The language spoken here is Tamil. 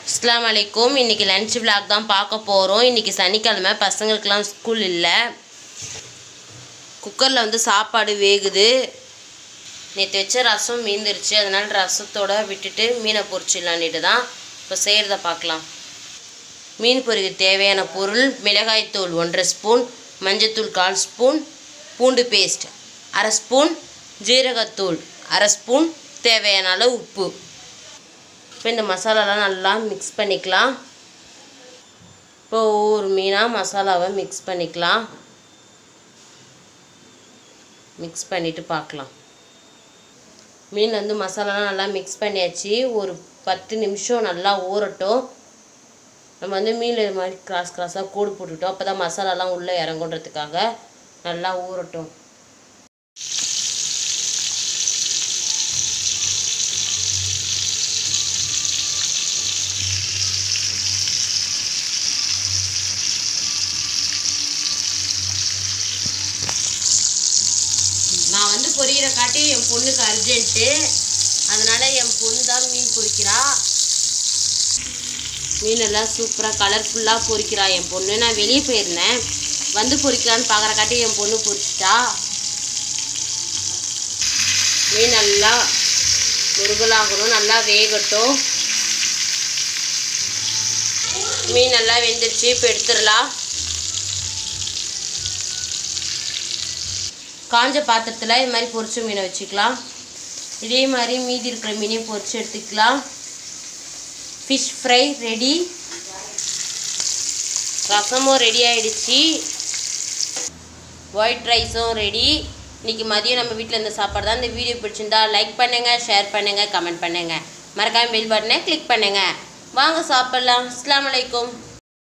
அஸ்ஸலாமு அலைக்கும். இன்றைக்கி லன்ச் விளாக் தான் பார்க்க போகிறோம். இன்றைக்கி சனிக்கிழமை, பசங்களுக்கெலாம் ஸ்கூல் இல்லை. குக்கரில் வந்து சாப்பாடு வேகுது. நேற்று வச்ச ரசம் மீந்துருச்சு, அதனால் ரசத்தோடு விட்டுட்டு மீனை பொரிச்சிடலான்ட்டு தான் இப்போ செய்கிறத பார்க்கலாம். மீன் பொரிக்க தேவையான பொருள்: மிளகாய்த்தூள் 1.5 ஸ்பூன், மஞ்சத்தூள் 1/4 ஸ்பூன், பூண்டு பேஸ்ட் 1/2 ஸ்பூன், ஜீரகத்தூள் 1/2 ஸ்பூன், தேவையான அளவு உப்பு. இப்போ இந்த மசாலாலாம் நல்லா மிக்ஸ் பண்ணிக்கலாம். இப்போ ஒவ்வொரு மீனாக மசாலாவை மிக்ஸ் பண்ணிக்கலாம். மிக்ஸ் பண்ணிவிட்டு பார்க்கலாம். மீன் வந்து மசாலாலாம் நல்லா மிக்ஸ் பண்ணியாச்சு. ஒரு 10 நிமிஷம் நல்லா ஊறட்டும். நம்ம வந்து மீன் இது மாதிரி கிராஸாக கோடு போட்டுக்கிட்டோம். அப்போ தான் மசாலாலாம் உள்ளே இறங்குன்றதுக்காக நல்லா ஊறட்டும். நான் வந்து பொரிக்கிற காட்டி என் பொண்ணுக்கு அர்ஜென்ட்டு, அதனால் என் பொண்ணு தான் மீன் பொரிக்கிறா. மீனெல்லாம் சூப்பராக கலர்ஃபுல்லாக பொரிக்கிறா என் பொண்ணு. நான் வெளியே போயிருந்தேன், வந்து பொரிக்கலான்னு பார்க்குற காட்டி என் பொண்ணு பொரிச்சிட்டா. மீன் நல்லா முருகலாகணும், நல்லா வேகட்டும். மீன் நல்லா வெந்துடுச்சு, இப்போ எடுத்துடலாம். காஞ்ச பாத்திரத்தில் இது மாதிரி பொரிச்ச மீனை வச்சுக்கலாம். இதே மாதிரி மீதி இருக்கிற மீனையும் பொரிச்சு எடுத்துக்கலாம். Fish fry ready. ரசமும் ரெடி ஆகிடுச்சு. ஒயிட் ரைஸும் ரெடி. இன்றைக்கி மதியம் நம்ம வீட்டில் இருந்த சாப்பாடு தான். இந்த வீடியோ பிடிச்சிருந்தா லைக் பண்ணுங்கள், ஷேர் பண்ணுங்கள், கமெண்ட் பண்ணுங்கள். மறக்காமல் பெல் பட்டனை கிளிக் பண்ணுங்கள். வாங்க சாப்பிட்லாம். அஸ்ஸலாமு அலைக்கும்.